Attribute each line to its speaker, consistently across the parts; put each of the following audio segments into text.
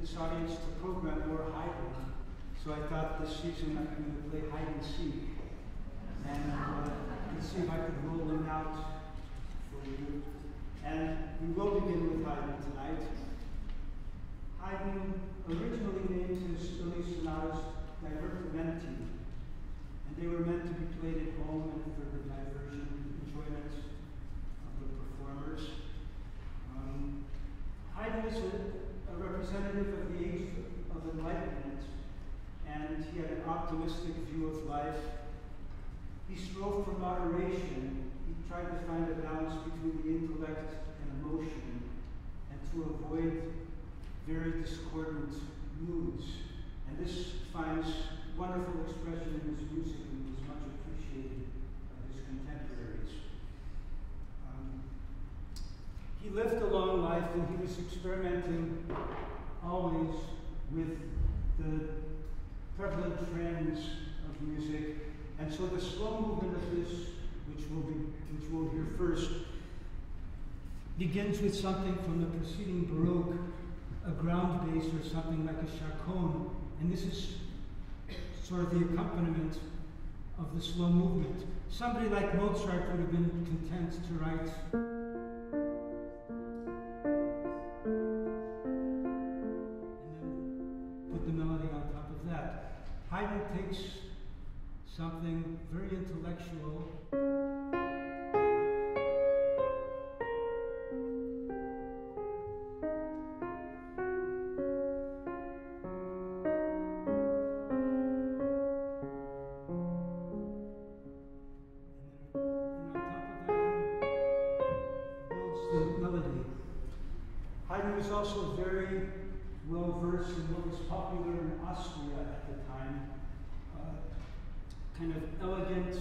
Speaker 1: this audience to program more Haydn. So I thought this season I'm going to play hide and seek. And let's see if I could roll them out for you. And we will begin with Haydn tonight. Haydn originally named his early sonatas Divertimenti, and they were meant to be played at home and for the diversion and enjoyment of the performers. Haydn is a representative of the age of enlightenment, and he had an optimistic view of life. He strove for moderation. He tried to find a balance between the intellect and emotion, and to avoid very discordant moods. And this finds wonderful expression in his music and was much appreciated by his contemporaries. He lived a long life, and he was experimenting always with the prevalent trends of music. And so the slow movement of this, which we'll hear first, begins with something from the preceding Baroque, a ground bass or something like a chaconne, and this is sort of the accompaniment of the slow movement. Somebody like Mozart would have been content to write and then put the melody on top of that. Haydn takes something very intellectual also very well versed in what was popular in Austria at the time. Kind of elegant,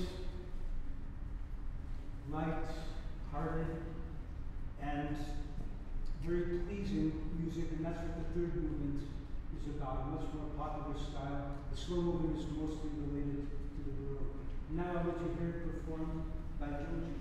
Speaker 1: light-hearted, and very pleasing music, and that's what the third movement is about, a much more popular style. The slow movement is mostly related to the Baroque. Now I'll let you hear it performed by Giorgio.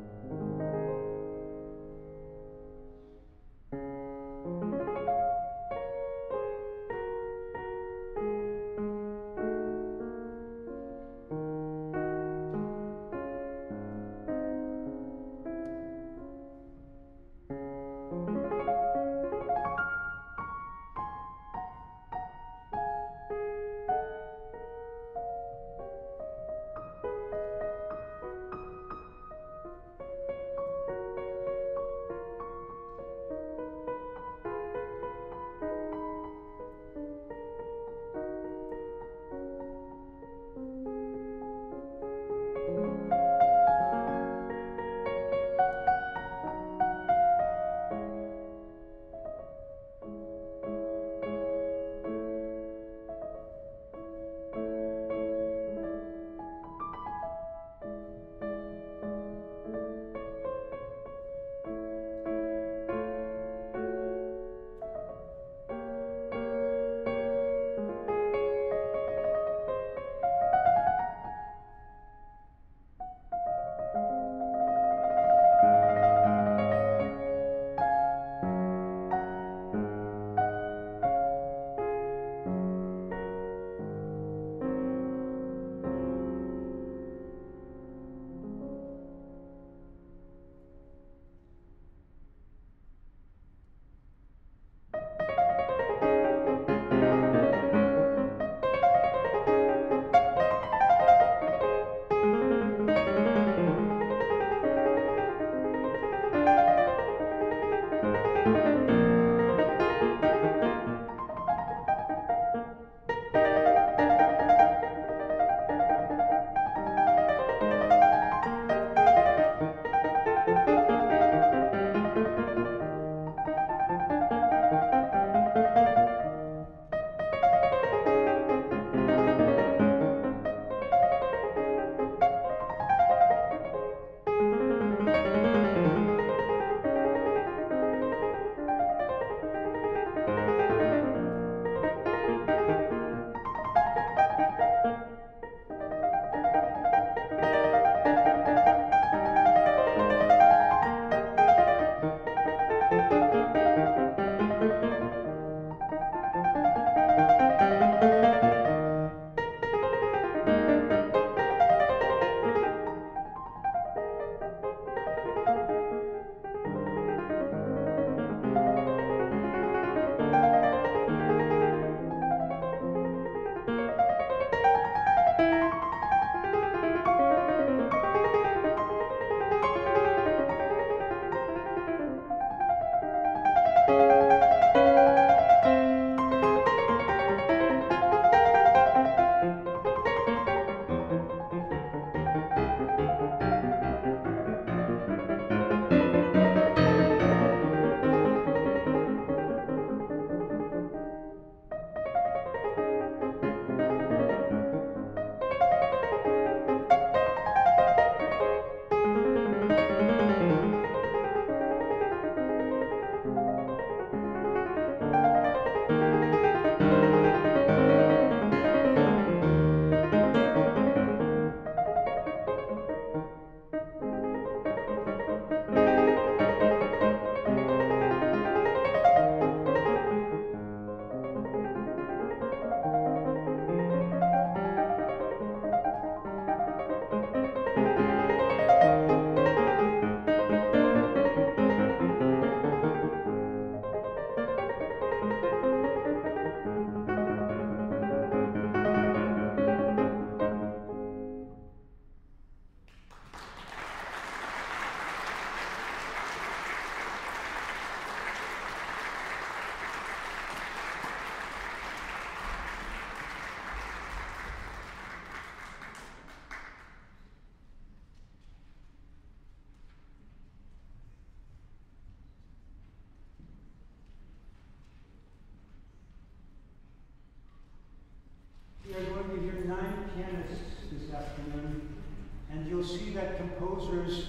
Speaker 1: We are going to hear 9 pianists this afternoon, and you'll see that composers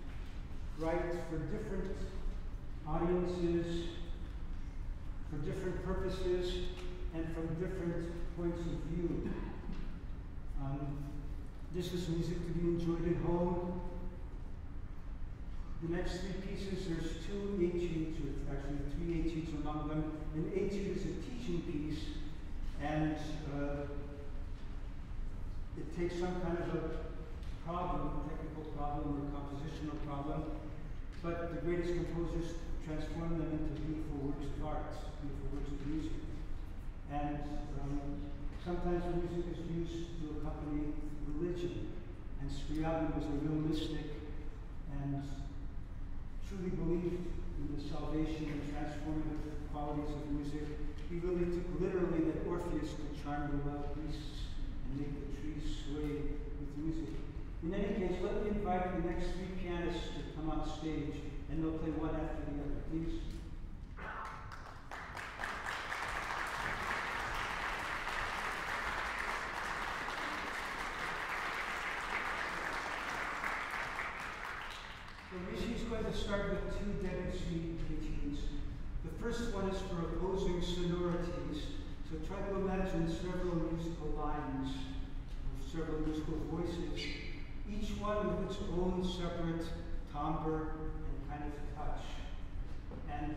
Speaker 1: write for different audiences, for different purposes, and from different points of view. This is music to be enjoyed at home. The next three pieces, there's two etudes, or actually three etudes among them. An etude is a teaching piece, and it takes some kind of a problem, technical problem or compositional problem, but the greatest composers transform them into beautiful works of art, beautiful works of music. And sometimes music is used to accompany religion, and Scriabin was a real mystic and truly believed in the salvation and transformative qualities of music. He really took literally that Orpheus could charm the wild beasts and make the trees sway with music. In any case, let me invite the next three pianists to come on stage, and they'll play one after the other, please. So Rishi's going to start with two Debussy etudes. The first one is for opposing sonorities. So try to imagine several musical lines, or several musical voices, each one with its own separate timbre and kind of touch. And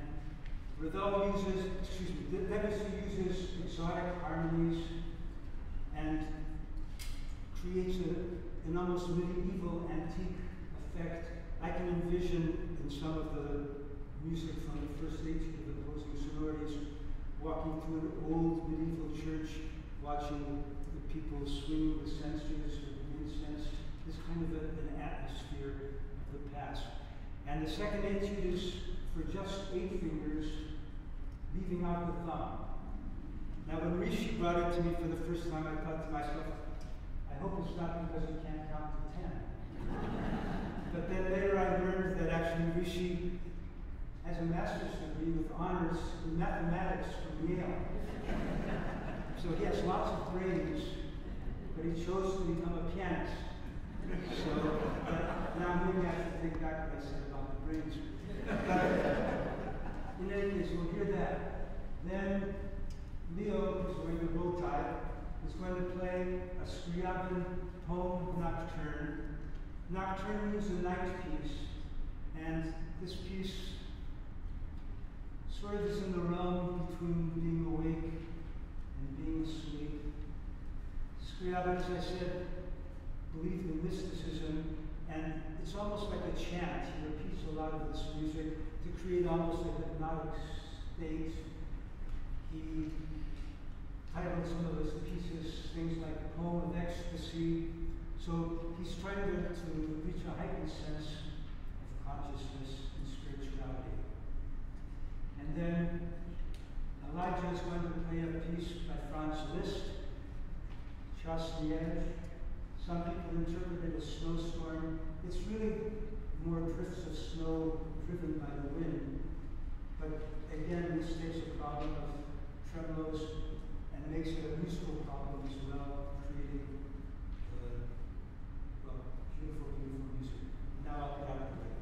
Speaker 1: Debussy uses exotic harmonies and creates an almost medieval antique effect. I can envision in some of the music from the first etude of opposing sonorities walking through an old medieval church, watching the people swinging the censers or the incense, this kind of an atmosphere of the past. And the second etude is for just 8 fingers, leaving out the thumb. Now when Rishi brought it to me for the first time, I thought to myself, I hope it's not because he can't count to 10. But then later I learned that actually Rishi has a master's degree with honors in mathematics from Yale. So he has lots of brains, but he chose to become a pianist. So now maybe I should take back what I said about the brains. But in any case, we'll hear that. Then Leo, who's wearing the bow tie, is going to play a Scriabin poem nocturne. Nocturne is a night piece, and this piece sort of is in the realm between being awake and being asleep. Scriabin, as I said, believed in mysticism, and it's almost like a chant. He repeats a lot of this music to create almost a hypnotic state. He titled some of his pieces things like Poem of Ecstasy. So he's trying to reach a heightened sense of consciousness and spirituality. And then Elijah is going to play a piece by Franz Liszt, Chasse-Neige. Some people interpret it as snowstorm. It's really more drifts of snow driven by the wind. But again, this takes a problem of tremolos and makes it a musical problem as well, creating beautiful, beautiful music. Now I'll get out of the way.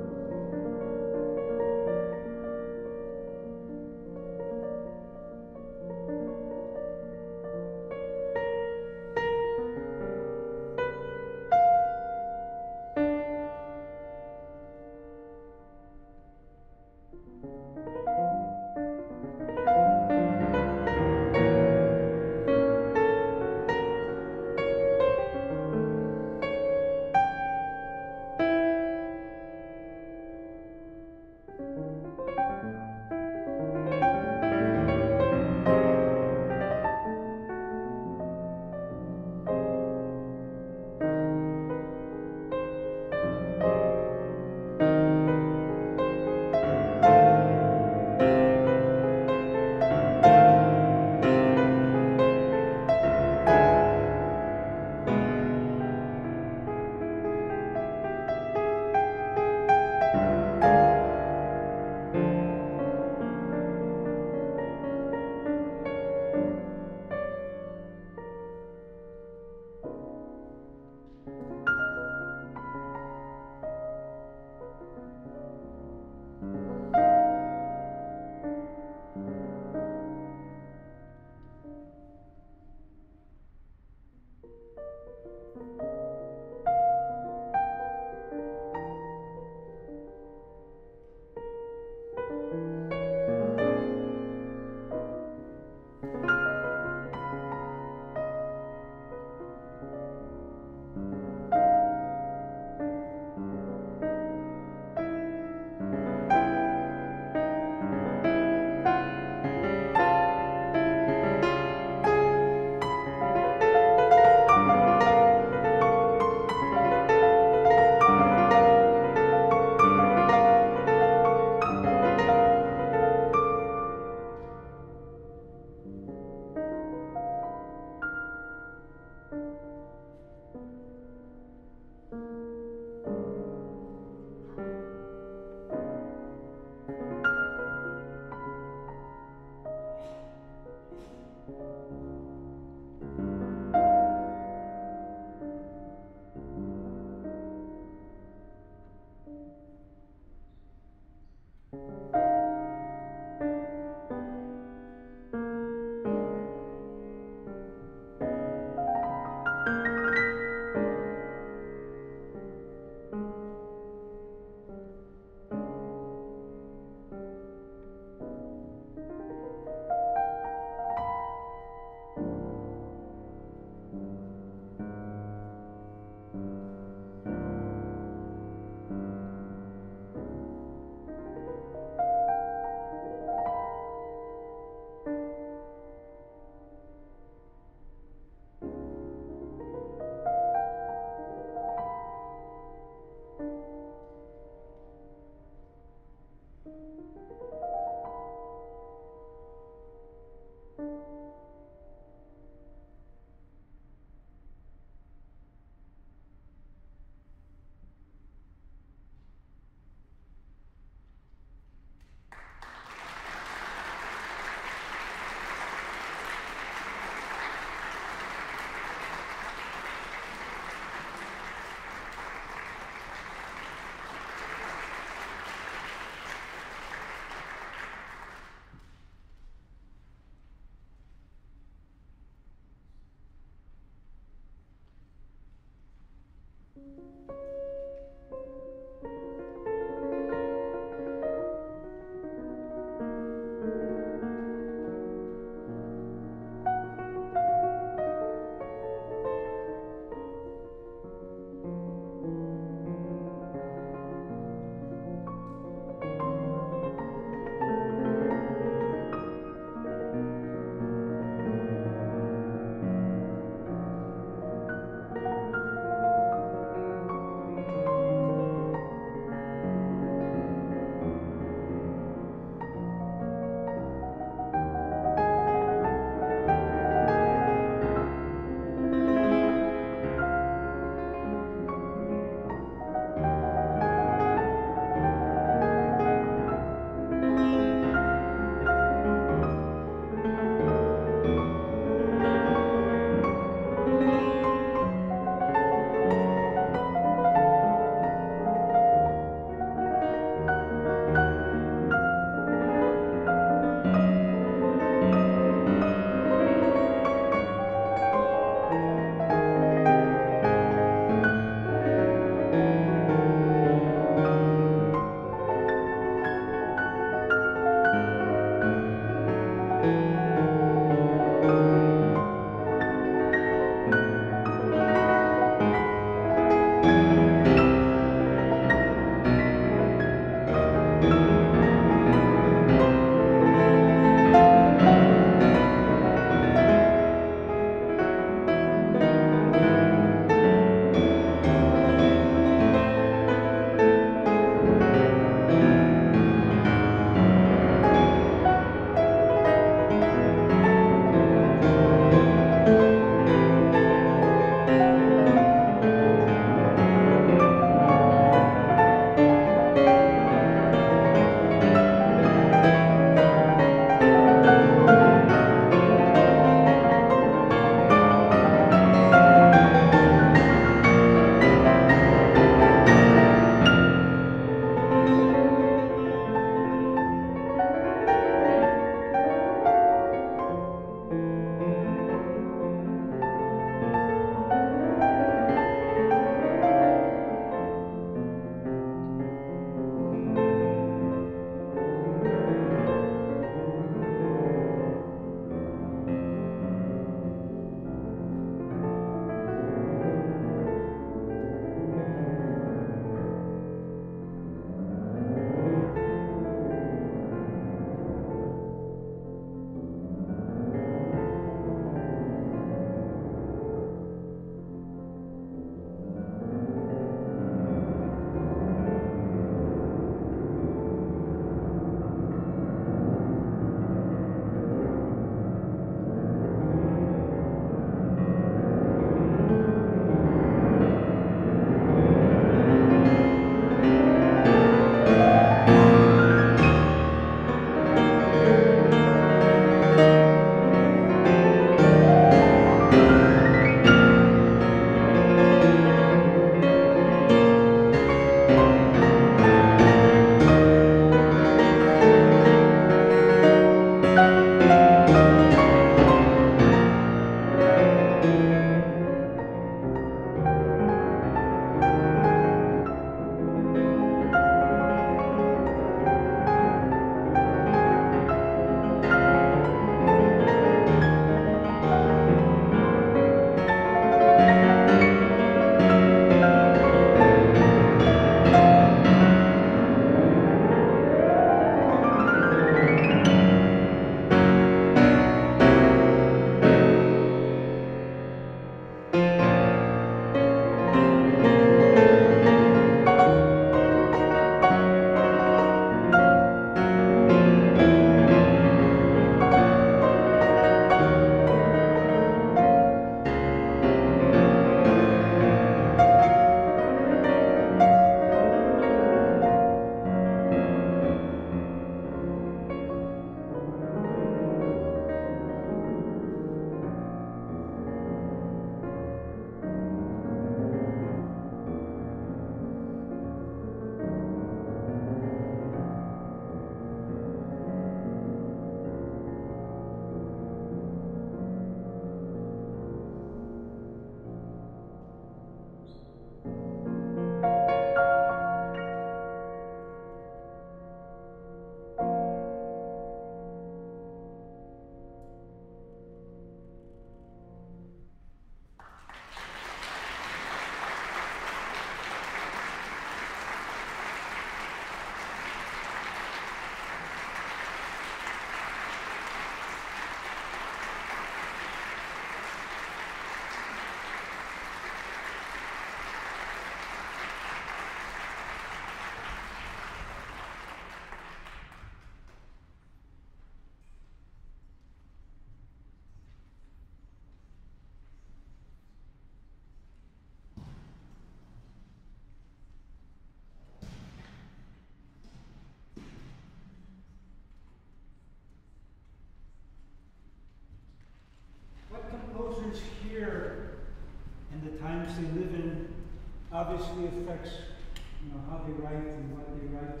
Speaker 1: affects, how they write and what they write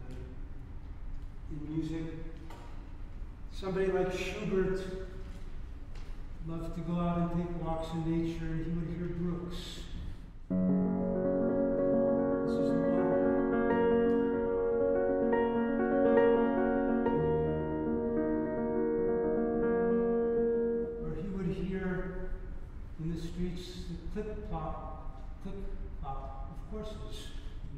Speaker 1: in music. Somebody like Schubert loved to go out and take walks in nature, and he would hear brooks. This is the water. Or he would hear in the streets the click-clop of horses.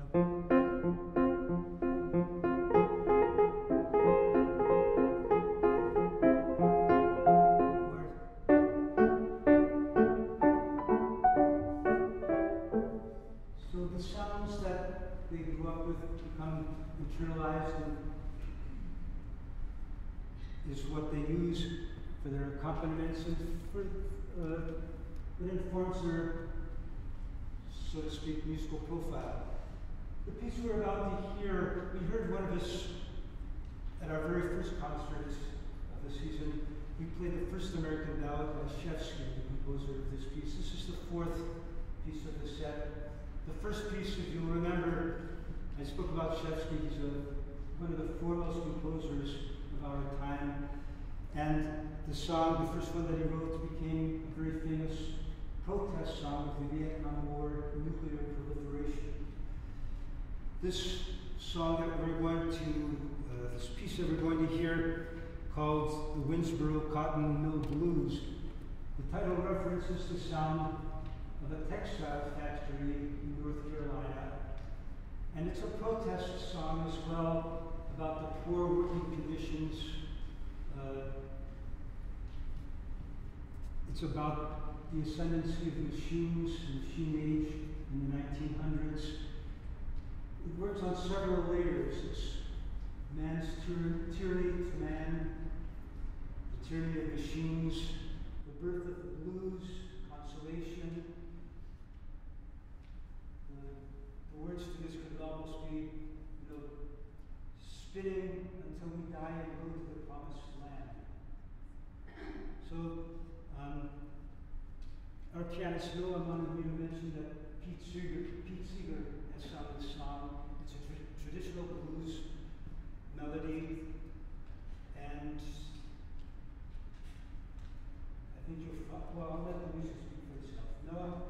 Speaker 1: So the sounds that they grew up with become internalized, and is what they use for their accompaniments, and it informs their, so to speak, musical profile. The piece we're about to hear, we heard one of us at our very first concert of the season. We played the first American ballad by Shevsky, the composer of this piece. This is the fourth piece of the set. The first piece, if you'll remember, I spoke about Shevsky. He's one of the foremost composers of our time. And the song, the first one that he wrote, became a very famous protest song of the Vietnam War, nuclear proliferation. This song that we're going to, this piece that we're going to hear, called the Winnsboro Cotton Mill Blues. The title references the sound of a textile factory in North Carolina. And it's a protest song as well about the poor working conditions. It's about the ascendancy of machines and machine age in the 1900s. It works on several layers. It's man's tyranny to man, the tyranny of machines, the birth of the blues, consolation. The words to this could almost be, spitting until we die and go to the promised land. So, our pianist Noah wanted me to mention that Pete Seeger has sung this song. It's a traditional blues melody, and I think I'll let the music speak for itself. Noah?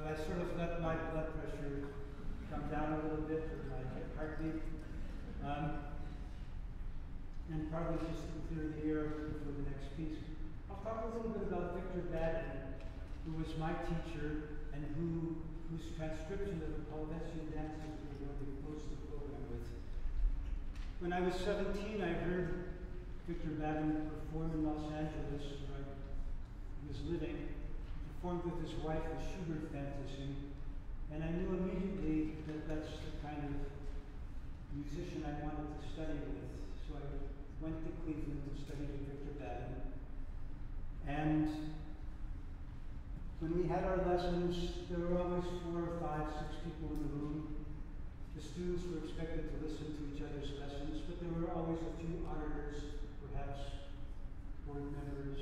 Speaker 1: but I sort of let my blood pressure come down a little bit, or my heartbeat. And partly just to clear the air for the next piece. I'll talk a little bit about Victor Badin, who was my teacher and whose transcription of the Polynesian dances we're going to close the program with. When I was 17, I heard Victor Badin perform in Los Angeles, where I was living. He performed with his wife the Schubert Fantasy, and I knew immediately that that's the kind of musician I wanted to study with. So I went to Cleveland to study with Victor Badin. And when we had our lessons, there were always 4 or 5, 6 people in the room. The students were expected to listen to each other's lessons, but there were always a few auditors, perhaps board members.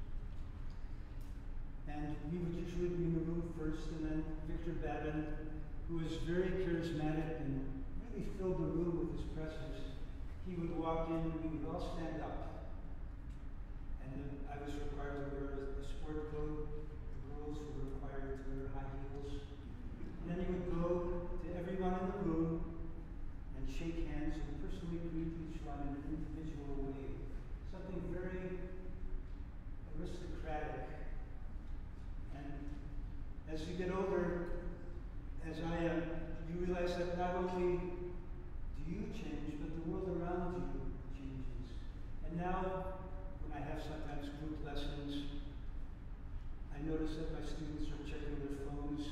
Speaker 1: And we would usually be in the room first, and then Victor Badin, who was very charismatic and really filled the room with his presence, he would walk in and we would all stand up. And then I was required to wear a sport coat. The girls were required to wear high heels. And then he would go to everyone in the room and shake hands and personally greet each one in an individual way. Something very aristocratic. And as you get older, as I am, you realize that not only do you change, but the world around you changes. And now, when I have sometimes group lessons, I notice that my students are checking their phones,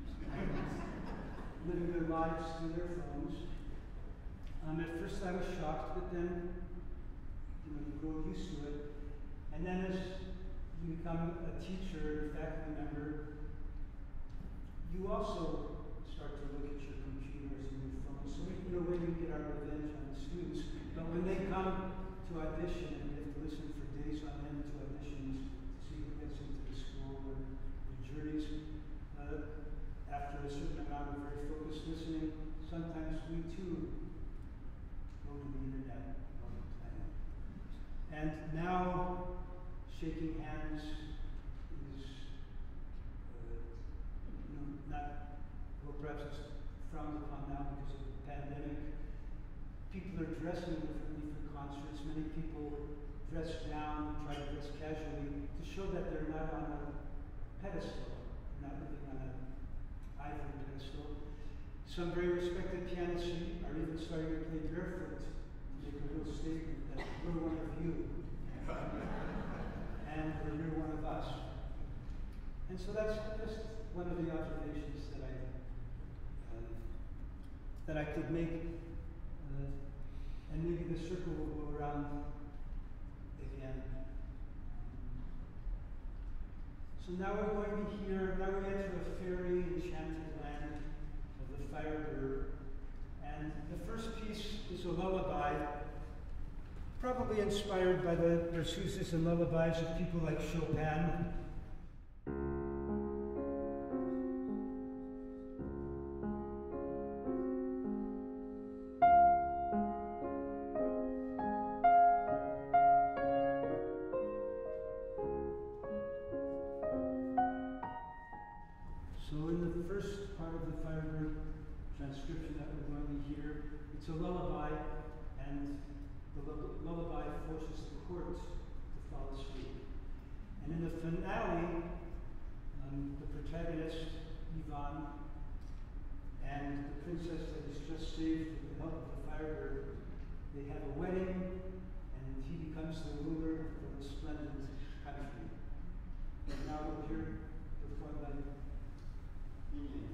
Speaker 1: living their lives through their phones. At first I was shocked, but then you grow used to it. And then as you become a teacher, a faculty member, you also start to look at your computers and your phones. So in a way we get our revenge on the students. But when they come to audition and we have to listen for days on end to auditions to see who gets into the school or the juries, after a certain amount of very focused listening, sometimes we too go to the internet all the time. And now shaking hands is not, well, perhaps it's frowned upon now because of the pandemic. People are dressing differently for concerts. Many people dress down, try to dress casually to show that they're not on a pedestal, they're not living on an ivory pedestal. Some very respected pianists are even starting to play barefoot to make a real statement that we're one of you, and you're one of us. And so that's just one of the observations that I could make, and maybe the circle will go around again. So now we're going to hear, now we enter a fairy enchanted land of the Firebird, and the first piece is a lullaby, probably inspired by the Bersuzes and lullabies of people like Chopin. So in the first part of the Firebird transcription that we're going to hear, it's a lullaby, and the lullaby forces the court to fall asleep. And in the finale, the protagonist, Ivan, and the princess that is just saved with the help of the Firebird, they have a wedding, and he becomes the ruler of a resplendent country. And now we'll hear performed by Ying.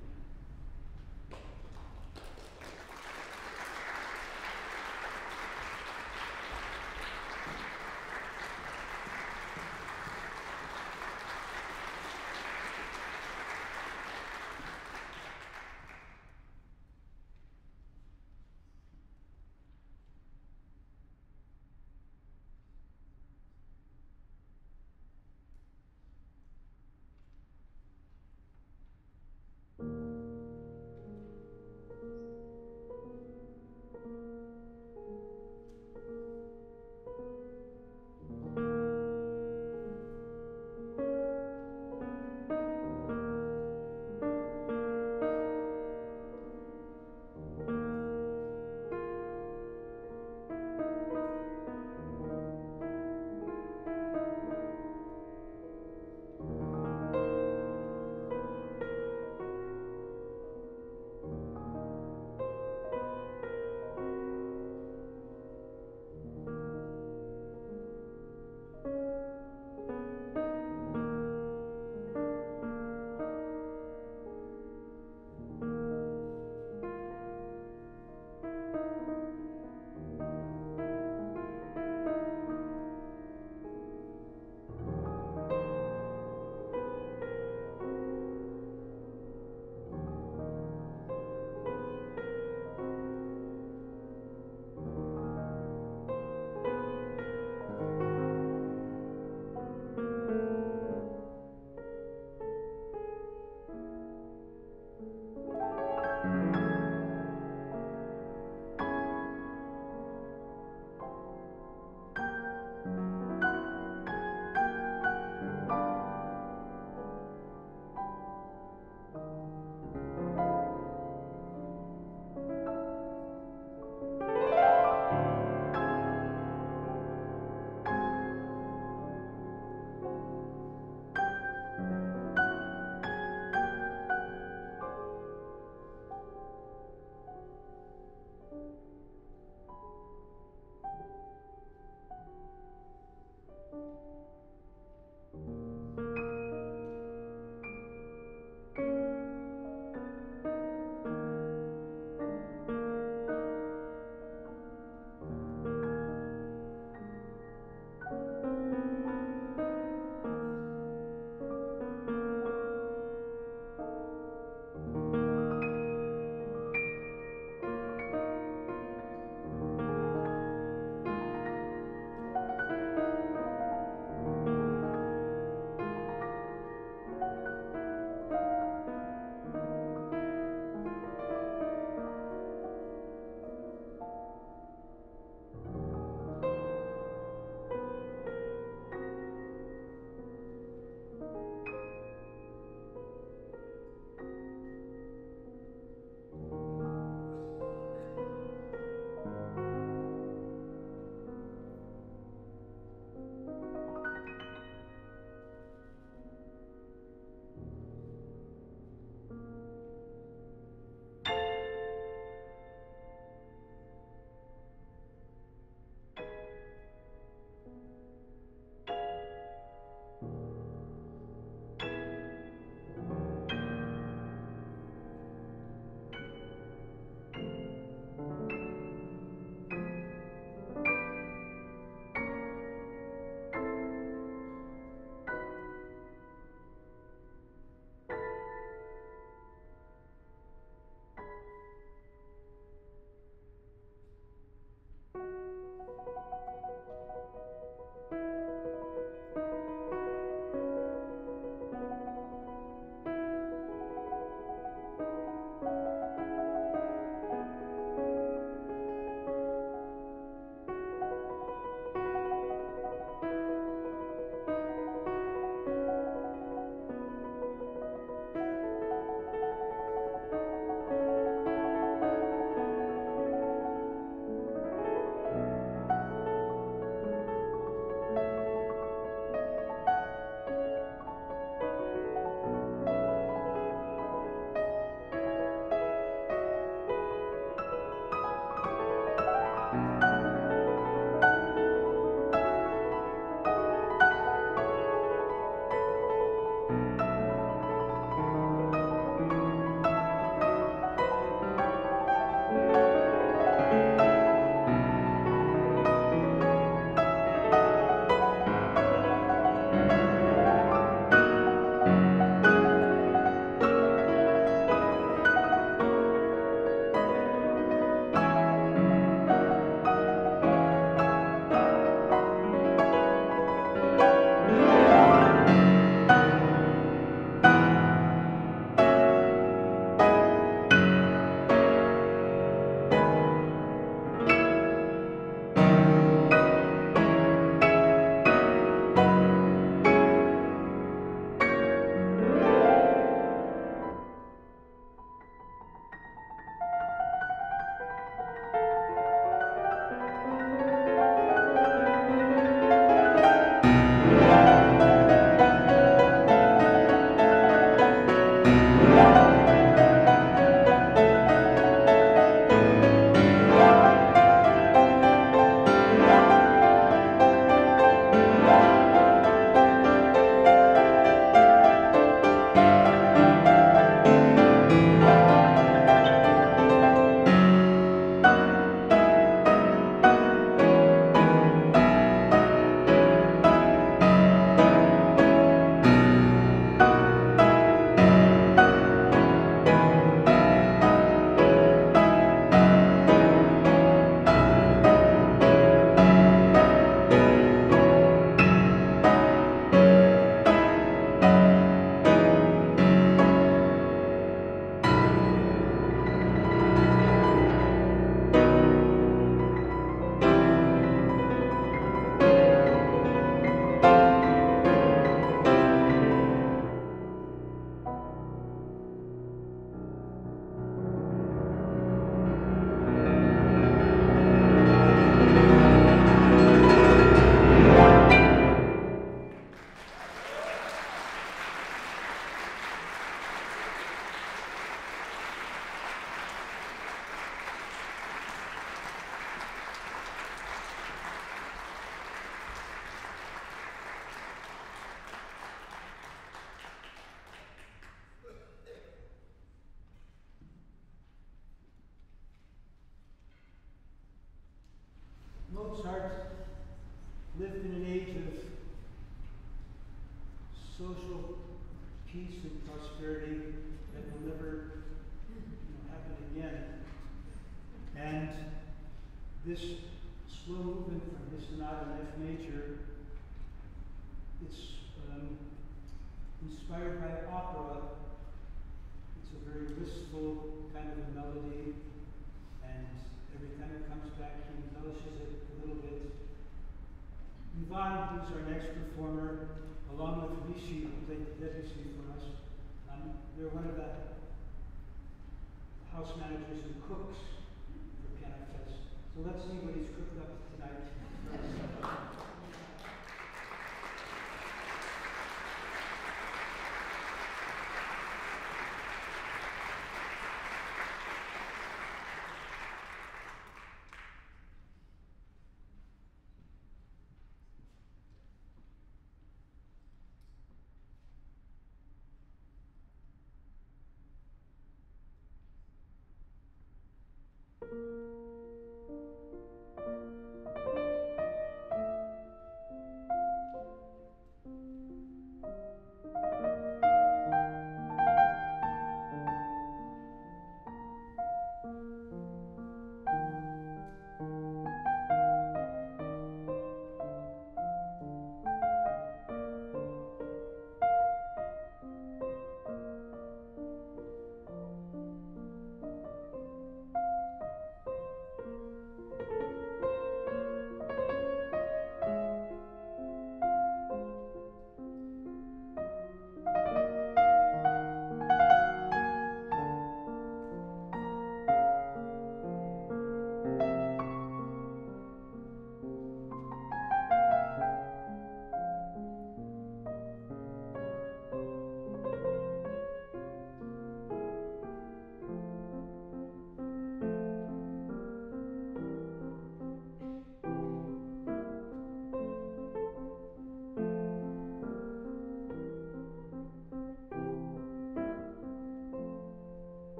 Speaker 1: wistful kind of a melody, and every time it comes back, he embellishes it a little bit. Yvonne, who's our next performer, along with Rishi, who played Debussy for us, they're one of the house managers and cooks for Piano Fest. So let's see what he's cooked up tonight.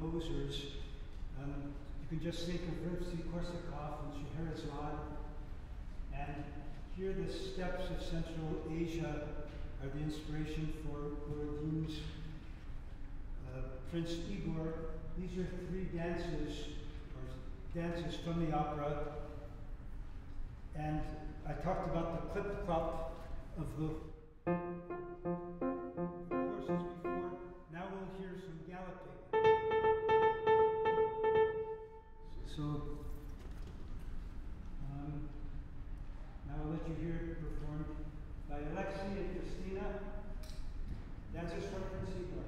Speaker 1: composers. You can just think of Rimsky-Korsakov and Scheherazade, and here the steppes of Central Asia are the inspiration for Borodin's Prince Igor. These are three dances, or dances from the opera. And I talked about the clip-clop of the horses before. Now we'll hear some galloping. So, now I'll let you hear it performed by Alexei and Christina, dancers from Prince Igor.